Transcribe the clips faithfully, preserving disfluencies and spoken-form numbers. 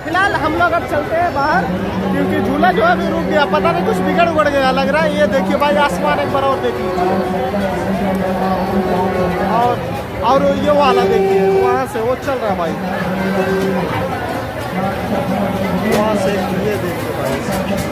फिलहाल हम लोग अब चलते हैं बाहर, क्योंकि झूला जो है अभी रुक गया, पता नहीं कुछ बिगड़ उगड़ गया लग रहा है। ये देखिए भाई आसमान एक बार और देखिए, और और ये वाला देखिए वहाँ से वो चल रहा है भाई, वहाँ से ये देखिए भाई।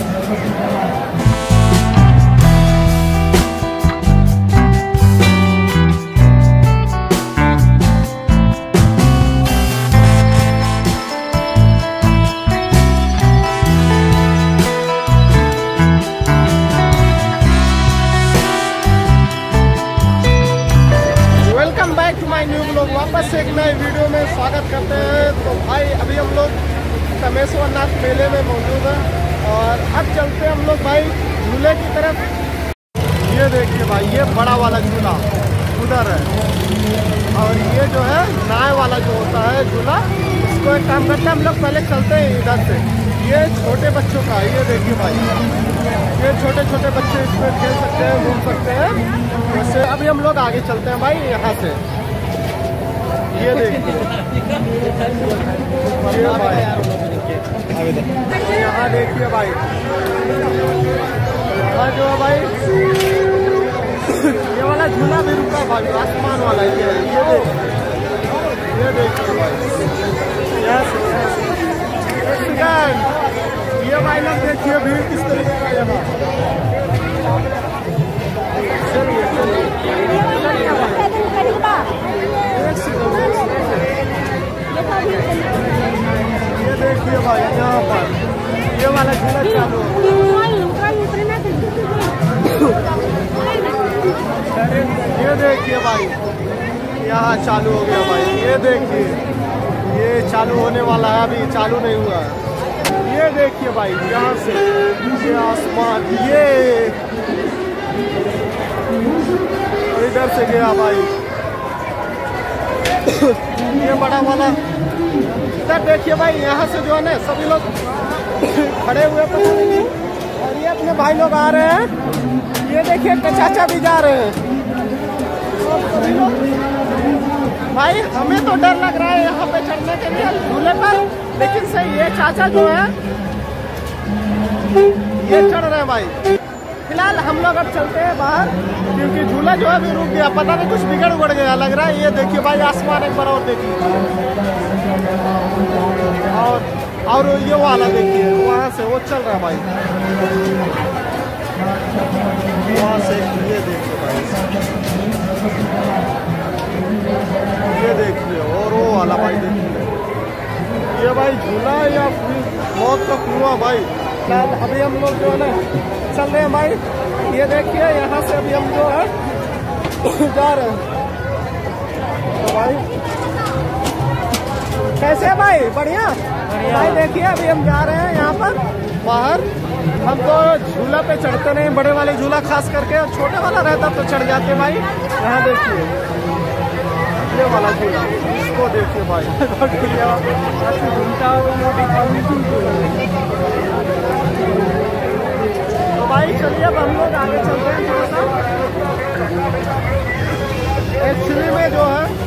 वापस एक नए वीडियो में स्वागत करते हैं। तो भाई अभी हम लोग तमेश्वर नाथ मेले में मौजूद हैं और अब चलते हैं हम लोग भाई झूले की तरफ। ये देखिए भाई ये बड़ा वाला झूला उधर है, और ये जो है नाव वाला जो होता है झूला, इसको एक काम करते हैं हम लोग पहले चलते हैं इधर से। ये छोटे बच्चों का, ये देखिए भाई ये छोटे छोटे बच्चे इसमें खेल सकते हैं, घूम सकते हैं। वैसे अभी हम लोग आगे चलते हैं भाई यहाँ से। ये देखिए ये भाई यहाँ देखिए भाई, यहाँ जो है भाई ये वाला झूला भी रुका भाई, आसमान वाला ये ये देखिए ये देखिए भाई, यस ये भाई लोग देखिए भीड़ किस तरीके का यहाँ। चलिए ये देखिए भाई यहाँ पर ये वाला झूला चालू ये देखिए भाई यहाँ चालू हो गया भाई, ये देखिए ये चालू होने वाला है, अभी चालू नहीं हुआ है। ये देखिए भाई यहाँ से ये आसमान, ये इधर से गया भाई ये बड़ा वाला। इधर देखिए भाई यहाँ से जो है ना सभी लोग खड़े हुए पता नहीं, और ये अपने भाई लोग आ रहे हैं। ये देखिए चाचा भी जा रहे हैं, सभी लोग। भाई हमें तो डर लग रहा है यहाँ पे चढ़ने के लिए झूले पर, लेकिन सही ये चाचा जो है ये चढ़ रहे हैं भाई। फिलहाल हम लोग अब चलते हैं बाहर, क्योंकि झूला जो है अभी रुक गया, पता नहीं कुछ बिगड़ उगड़ गया लग रहा है। ये देखिए भाई आसमान एक बार और देखिए, और और ये वाला देखिए वहाँ से वो चल रहा है भाई, वहाँ से ये देखिए भाई, ये देखिए और वो वाला भाई देखिए ये भाई झूला या मौत का कुआं भाई। अभी हम लोग जो है ना चल रहे हैं भाई, ये देखिए यहाँ से अभी हम जो है जा रहे हैं। तो भाई कैसे है भाई? बढ़िया भाई। देखिए अभी हम जा रहे हैं यहाँ पर बाहर। हम तो झूला पे चढ़ते नहीं, बड़े वाले झूला खास करके, छोटे वाला रहता तो चढ़ जाते भाई। यहाँ देखिए ये वाला झूला, इसको देखिए भाई तो भाई चलिए अब हम लोग आगे चलते हैं थोड़ा सा। एक्चुअली में जो है